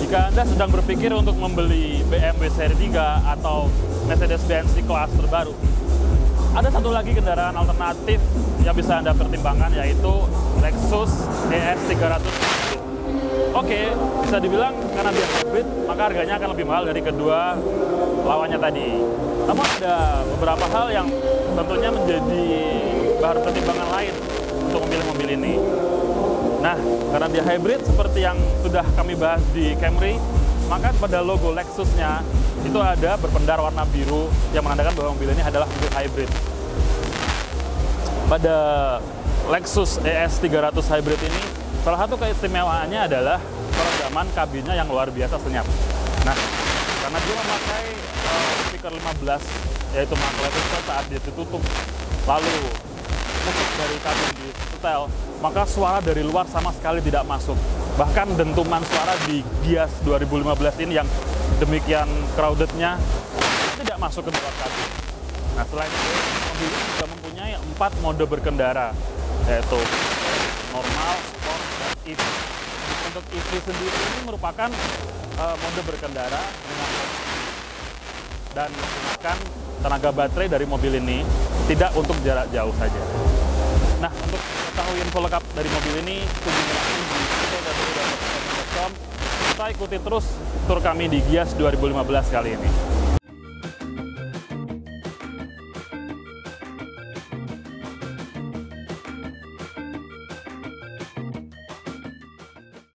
Jika Anda sedang berpikir untuk membeli BMW seri 3 atau Mercedes-Benz C-Class terbaru, ada satu lagi kendaraan alternatif yang bisa Anda pertimbangkan, yaitu Lexus ES 300 Hybrid. Oke, bisa dibilang karena dia hybrid, maka harganya akan lebih mahal dari kedua lawannya tadi. Namun ada beberapa hal yang tentunya menjadi bahan pertimbangan lain untuk memilih mobil ini. Nah, karena dia hybrid seperti yang sudah kami bahas di Camry, maka pada logo Lexusnya itu ada berpendar warna biru yang menandakan bahwa mobil ini adalah mobil hybrid. Pada Lexus ES 300 Hybrid ini, salah satu keistimewaannya adalah peredaman kabinnya yang luar biasa senyap. Nah, karena dia memakai speaker 15, yaitu magnetic saat dia ditutup, lalu musik dari kabin di setel, maka suara dari luar sama sekali tidak masuk. Bahkan dentuman suara di Gias 2015 ini yang demikian crowded-nya tidak masuk ke dalam kabin. Nah, selain itu, mobil ini juga mempunyai 4 mode berkendara, yaitu normal, sport, dan EV. Untuk EV sendiri ini merupakan mode berkendara dengan dan menggunakan tenaga baterai dari mobil ini tidak untuk jarak jauh saja. Nah, untuk mengetahui info lengkap dari mobil ini, kunjungi langsung di www.motorsport.com. Kita ikuti terus tur kami di Gias 2015 kali ini.